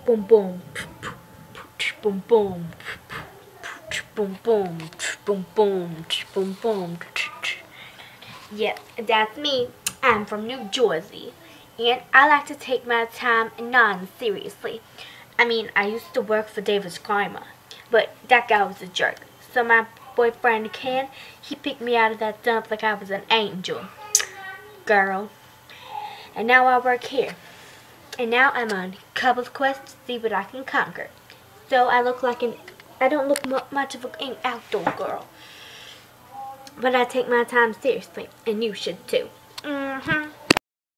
boom boom, boom boom, boom boom, boom boom, boom boom. Yep, that's me. I'm from New Jersey, and I like to take my time non-seriously. I mean, I used to work for David Schreimer, but that guy was a jerk. So my boyfriend Ken, he picked me out of that dump like I was an angel, girl. And now I work here. And now I'm on couple's quest to see what I can conquer. So I don't look much of an outdoor girl. But I take my time seriously, and you should too.